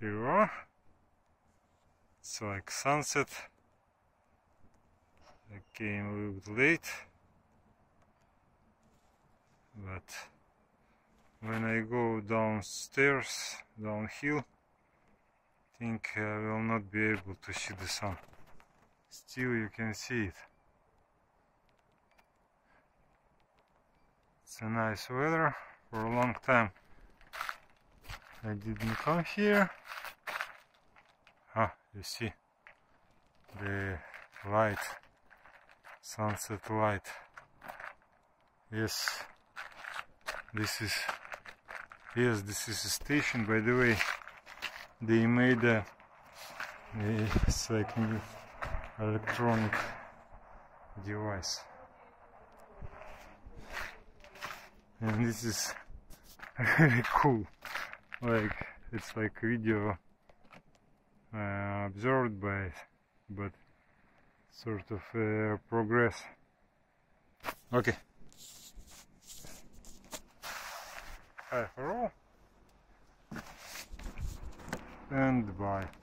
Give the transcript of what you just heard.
Here we are. It's like sunset. I came a little bit late, but when I go downstairs, downhill, I think I will not be able to see the sun. Still you can see it. It's a nice weather. For a long time I didn't come here. You see the light, sunset light. Yes, this is a station. By the way, they made it's like new electronic device, and this is really cool. Like it's like video observed but sort of progress. Okay. Hi for all and bye.